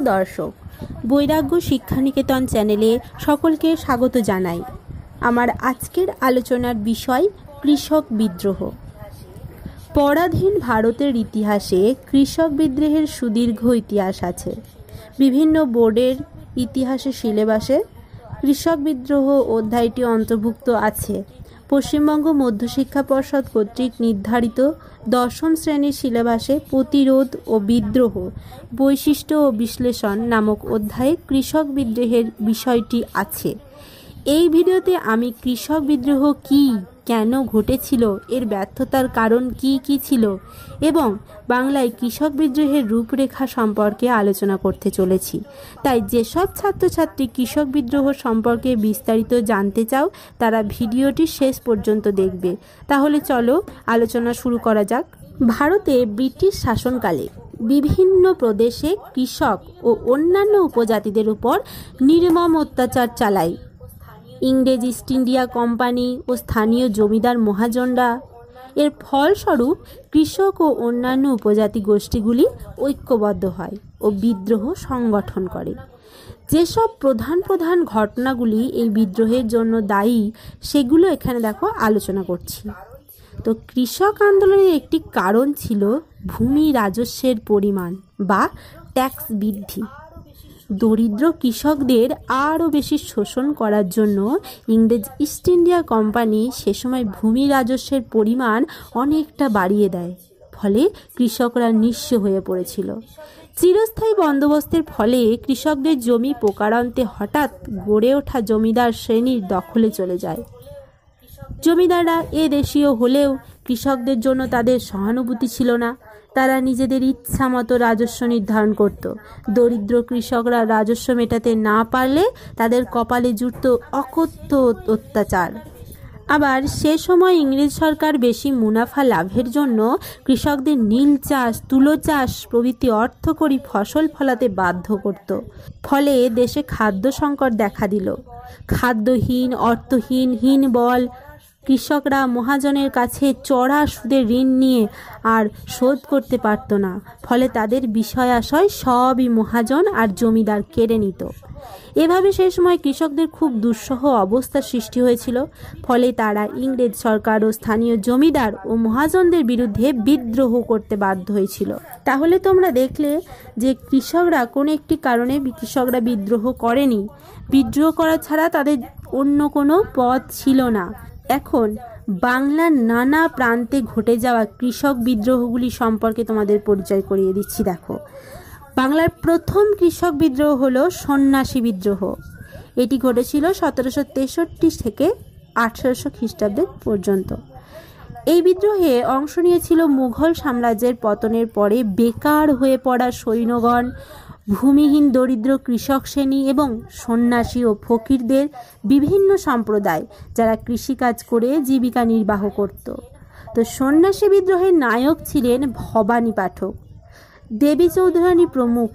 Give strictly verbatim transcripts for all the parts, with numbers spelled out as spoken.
দর্শক, বৈরাগ্য শিক্ষানিকেতন চ্যানেলে সকলকে স্বাগত জানাই। আমার আজকের আলোচনার বিষয় কৃষক বিদ্রোহ। পরাধীন ভারতের ইতিহাসে কৃষক বিদ্রোহের সুদীর্ঘ ইতিহাস আছে। বিভিন্ন বোর্ডের ইতিহাসের সিলেবাসে কৃষক বিদ্রোহ অধ্যায়টি অন্তর্ভুক্ত আছে। পশ্চিমবঙ্গ মধ্যশিক্ষা পর্ষদ কর্তৃক নির্ধারিত দশম শ্রেণীর সিলেবাসে প্রতিরোধ ও বিদ্রোহ বৈশিষ্ট্য ও বিশ্লেষণ নামক অধ্যায়ে কৃষক বিদ্রোহের বিষয়টি আছে। এই ভিডিওতে আমি কৃষক বিদ্রোহ কী, কেন ঘটেছিল, এর ব্যর্থতার কারণ কি কি ছিল এবং বাংলায় কৃষক বিদ্রোহের রূপরেখা সম্পর্কে আলোচনা করতে চলেছি। তাই যেসব ছাত্রছাত্রী কৃষক বিদ্রোহ সম্পর্কে বিস্তারিত জানতে চাও তারা ভিডিওটি শেষ পর্যন্ত দেখবে। তাহলে চলো আলোচনা শুরু করা যাক। ভারতে ব্রিটিশ শাসনকালে বিভিন্ন প্রদেশে কৃষক ও অন্যান্য উপজাতিদের উপর নির্মম অত্যাচার চালায় ইংরেজ ইস্ট ইন্ডিয়া কোম্পানি ও স্থানীয় জমিদার মহাজনরা। এর ফলস্বরূপ কৃষক ও অন্যান্য উপজাতি গোষ্ঠীগুলি ঐক্যবদ্ধ হয় ও বিদ্রোহ সংগঠন করে। যেসব প্রধান প্রধান ঘটনাগুলি এই বিদ্রোহের জন্য দায়ী সেগুলো এখানে দেখো আলোচনা করছি। তো কৃষক আন্দোলনের একটি কারণ ছিল ভূমি রাজস্বের পরিমাণ বা ট্যাক্স বৃদ্ধি। দরিদ্র কৃষকদের আরও বেশি শোষণ করার জন্য ইংরেজ ইস্ট ইন্ডিয়া কোম্পানি সে সময় ভূমি রাজস্বের পরিমাণ অনেকটা বাড়িয়ে দেয়। ফলে কৃষকরা নিঃস্ব হয়ে পড়েছিল। চিরস্থায়ী বন্দোবস্তের ফলে কৃষকদের জমি প্রকারান্তে হঠাৎ গড়ে ওঠা জমিদার শ্রেণীর দখলে চলে যায়। জমিদাররা এ দেশীয় হলেও কৃষকদের জন্য তাদের সহানুভূতি ছিল না। তারা নিজেদের ইচ্ছা মতো রাজস্ব নির্ধারণ করত। দরিদ্র কৃষকরা রাজস্ব মেটাতে না পারলে তাদের কপালে জুটত অকথ্য অত্যাচার। আবার সে সময় ইংরেজ সরকার বেশি মুনাফা লাভের জন্য কৃষকদের নীল চাষ, তুলো চাষ প্রভৃতি অর্থকরী ফসল ফলাতে বাধ্য করত। ফলে দেশে খাদ্য সংকট দেখা দিল। খাদ্যহীন, অর্থহীন, হীনবল কৃষকরা মহাজনের কাছে চড়া সুদে ঋণ নিয়ে আর শোধ করতে পারত না। ফলে তাদের বিষয় আশয় সবই মহাজন আর জমিদার কেড়ে নিত। এভাবে সেই সময় কৃষকদের খুব দুঃসহ অবস্থার সৃষ্টি হয়েছিল। ফলে তারা ইংরেজ সরকার ও স্থানীয় জমিদার ও মহাজনদের বিরুদ্ধে বিদ্রোহ করতে বাধ্য হয়েছিল। তাহলে তোমরা দেখলে যে কৃষকরা কোনো একটি কারণে কৃষকরা বিদ্রোহ করেনি। বিদ্রোহ করা ছাড়া তাদের অন্য কোনো পথ ছিল না। এখন বাংলার নানা প্রান্তে ঘটে যাওয়া কৃষক বিদ্রোহগুলি সম্পর্কে তোমাদের পরিচয় করিয়ে দিচ্ছি। দেখো, বাংলার প্রথম কৃষক বিদ্রোহ হলো সন্ন্যাসী বিদ্রোহ। এটি ঘটেছিল সতেরোশো তেষট্টি থেকে আঠারোশো খ্রিস্টাব্দের পর্যন্ত। এই বিদ্রোহে অংশ নিয়েছিল মুঘল সাম্রাজ্যের পতনের পরে বেকার হয়ে পড়া সৈন্যগণ, ভূমিহীন দরিদ্র কৃষক শ্রেণী এবং সন্ন্যাসী ও ফকিরদের বিভিন্ন সম্প্রদায় যারা কৃষিকাজ করে জীবিকা নির্বাহ করত। তো সন্ন্যাসী বিদ্রোহের নায়ক ছিলেন ভবানী পাঠক, দেবী চৌধুরানী প্রমুখ।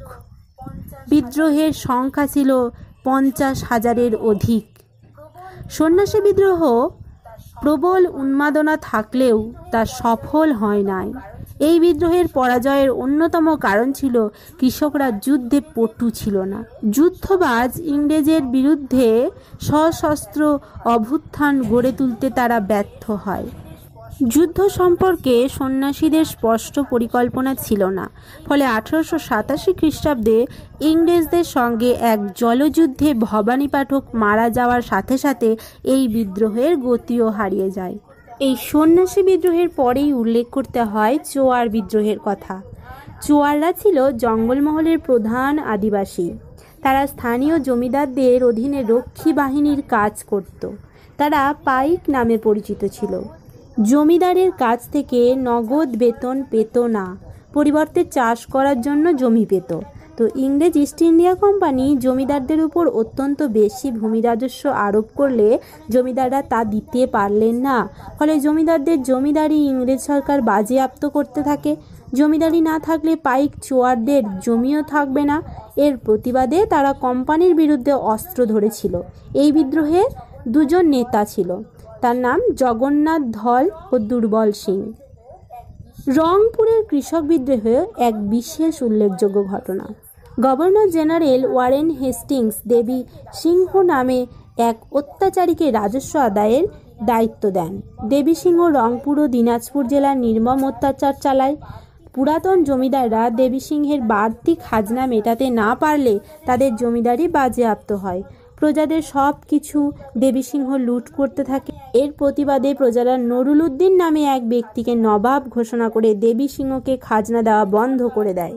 বিদ্রোহের সংখ্যা ছিল পঞ্চাশ হাজারের অধিক। সন্ন্যাসী বিদ্রোহ প্রবল উন্মাদনা থাকলেও তা সফল হয় নাই। এই বিদ্রোহের পরাজয়ের অন্যতম কারণ ছিল কৃষকরা যুদ্ধে পটু ছিল না। যুদ্ধবাজ ইংরেজের বিরুদ্ধে সশস্ত্র অভ্যুত্থান গড়ে তুলতে তারা ব্যর্থ হয়। যুদ্ধ সম্পর্কে সন্ন্যাসীদের স্পষ্ট পরিকল্পনা ছিল না। ফলে আঠারোশো সাতাশি খ্রিস্টাব্দে ইংরেজদের সঙ্গে এক জলযুদ্ধে ভবানী পাঠক মারা যাওয়ার সাথে সাথে এই বিদ্রোহের গতিও হারিয়ে যায়। এই সন্ন্যাসী বিদ্রোহের পরেই উল্লেখ করতে হয় চোয়ার বিদ্রোহের কথা। চোয়াররা ছিল জঙ্গলমহলের প্রধান আদিবাসী। তারা স্থানীয় জমিদারদের অধীনে রক্ষী বাহিনীর কাজ করত। তারা পাইক নামে পরিচিত ছিল। জমিদারের কাছ থেকে নগদ বেতন পেত না, পরিবর্তে চাষ করার জন্য জমি পেত। তো ইংরেজ ইস্ট ইন্ডিয়া কোম্পানি জমিদারদের উপর অত্যন্ত বেশি ভূমি রাজস্ব আরোপ করলে জমিদাররা তা দিতে পারলেন না। ফলে জমিদারদের জমিদারি ইংরেজ সরকার বাজেয়াপ্ত করতে থাকে। জমিদারি না থাকলে পাইক চোয়ারদের জমিও থাকবে না। এর প্রতিবাদে তারা কোম্পানির বিরুদ্ধে অস্ত্র ধরেছিল। এই বিদ্রোহে দুজন নেতা ছিল, তার নাম জগন্নাথ ধল ও দুর্বল সিং। রংপুরের কৃষক বিদ্রোহ এক বিশেষ উল্লেখযোগ্য ঘটনা। Governor general Warren Hastings Debi Singh নামে এক অত্যাচারীকে রাজস্ব আদায়ের দায়িত্ব দেন। দেবী সিংহ রংপুর ও দিনাজপুর জেলার নির্মম অত্যাচার চালায়। পুরাতন জমিদাররা দেবী সিংহের বাড়তি খাজনা মেটাতে না পারলে তাদের জমিদারি বাজেয়াপ্ত হয়। প্রজাদের সব কিছু দেবী সিংহ লুট করতে থাকে। এর প্রতিবাদে প্রজারা নুরুল উদ্দিন নামে এক ব্যক্তিকে নবাব ঘোষণা করে দেবী সিংহকে খাজনা দেওয়া বন্ধ করে দেয়।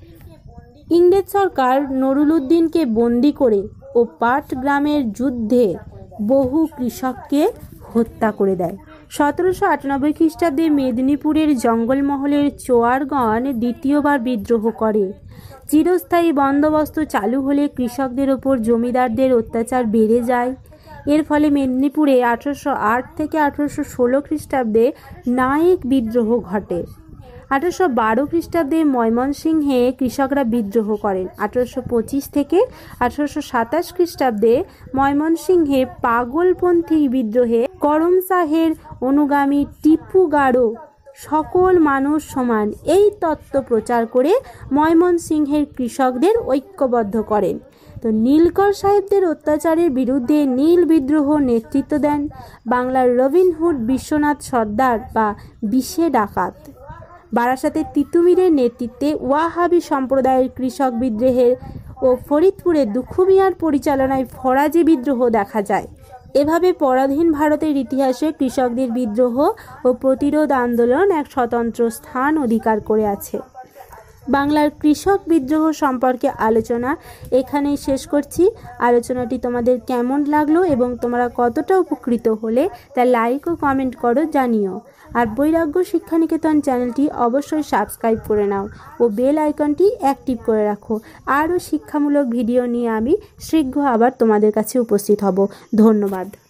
ইংরেজ সরকার নুরুল উদ্দিনকে বন্দি করে ও পাটগ্রামের যুদ্ধে বহু কৃষককে হত্যা করে দেয়। সতেরোশো আটানব্বই খ্রিস্টাব্দে মেদিনীপুরের জঙ্গলমহলের চোয়ারগণ দ্বিতীয়বার বিদ্রোহ করে। চিরস্থায়ী বন্দোবস্ত চালু হলে কৃষকদের ওপর জমিদারদের অত্যাচার বেড়ে যায়। এর ফলে মেদিনীপুরে আঠারোশো আট থেকে আঠারোশো ষোলো খ্রিস্টাব্দে নায়ক বিদ্রোহ ঘটে। আঠারোশো বারো খ্রিস্টাব্দে ময়মনসিংহে কৃষকরা বিদ্রোহ করেন। আঠারোশো পঁচিশ থেকে আঠারোশো সাতাশ খ্রিস্টাব্দে ময়মনসিংহে পাগলপন্থী বিদ্রোহে করম শাহের অনুগামী টিপু গাড়ো সকল মানুষ সমান এই তত্ত্ব প্রচার করে ময়মনসিংহের কৃষকদের ঐক্যবদ্ধ করেন। তো নীলকর সাহেবদের অত্যাচারের বিরুদ্ধে নীল বিদ্রোহ নেতৃত্ব দেন বাংলার রবিনহুড বিশ্বনাথ সর্দার বা বিশে ডাকাত। বারাসাতের তিতুমিরের নেতৃত্বে ওয়াহাবি সম্প্রদায়ের কৃষক বিদ্রোহের ও ফরিদপুরে দুঃখু মিয়ার পরিচালনায় ফরাজি বিদ্রোহ দেখা যায়। এভাবে পরাধীন ভারতের ইতিহাসে কৃষকদের বিদ্রোহ ও প্রতিরোধ আন্দোলন এক স্বতন্ত্র স্থান অধিকার করে আছে। বাংলার কৃষক বিদ্রোহ সম্পর্কে আলোচনা এখানেই শেষ করছি। আলোচনাটি তোমাদের কেমন লাগলো এবং তোমরা কতটা উপকৃত হলে তা লাইক ও কমেন্ট করো জানিও। আর বৈরাগ্য শিক্ষানিকেতন চ্যানেলটি অবশ্যই সাবস্ক্রাইব করে নাও ও বেল আইকনটি অ্যাক্টিভ করে রাখো। আরও শিক্ষামূলক ভিডিও নিয়ে আমি শীঘ্র আবার তোমাদের কাছে উপস্থিত হব। ধন্যবাদ।